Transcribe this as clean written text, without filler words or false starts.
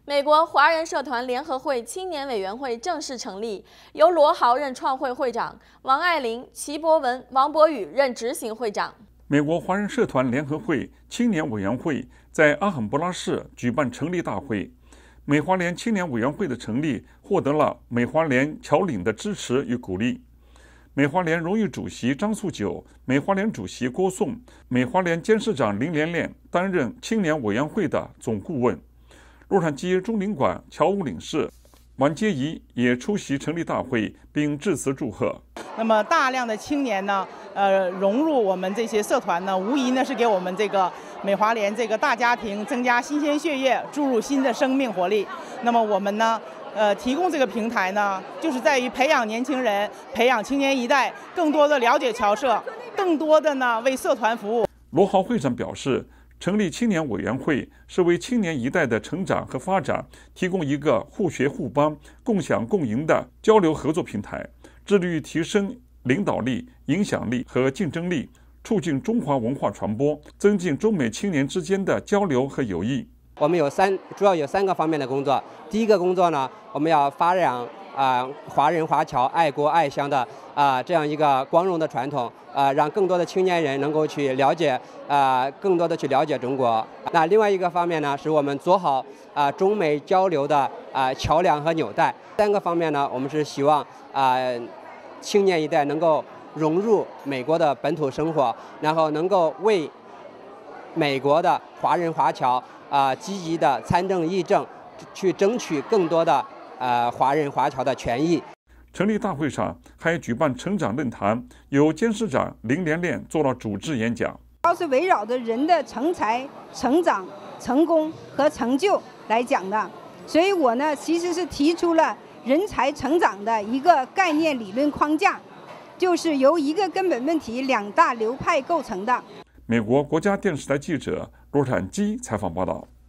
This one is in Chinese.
美国华人社团联合会青年委员会正式成立，由罗豪任创会会长，王爱玲、齐博文、王博宇任执行会长。 美国华人社团联合会青年委员会在阿罕布拉市举办成立大会。美华联青年委员会的成立获得了美华联侨领的支持与鼓励。美华联荣誉主席张素九、美华联主席郭颂、美华联监事长林连练担任青年委员会的总顾问。洛杉矶中领馆侨务领事王阶怡也出席成立大会，并致辞祝贺。 那么大量的青年呢，融入我们这些社团呢，无疑呢是给我们这个美华联这个大家庭增加新鲜血液，注入新的生命活力。那么我们呢，提供这个平台呢，就是在于培养年轻人，培养青年一代，更多的了解侨社，更多的呢为社团服务。 罗豪会长表示，成立青年委员会是为青年一代的成长和发展提供一个互学互帮、共享共赢的交流合作平台，致力于提升领导力、影响力和竞争力，促进中华文化传播，增进中美青年之间的交流和友谊。 我们主要有3个方面的工作。第一个工作呢，我们要发扬华人华侨爱国爱乡的这样一个光荣的传统，让更多的青年人能够去了解更多的去了解中国。那另外一个方面呢，是我们做好中美交流的桥梁和纽带。3个方面呢，我们是希望青年一代能够融入美国的本土生活，然后能够为美国的华人华侨积极的参政议政，去争取更多的华人华侨的权益。 成立大会上还举办成长论坛，由监事长林连练做了主旨演讲。 主要是围绕着人的成才、成长、成功和成就来讲的，所以我呢其实是提出了人才成长的一个概念理论框架，就是由一个根本问题2大流派构成的。 美国国家电视台记者洛杉矶采访报道。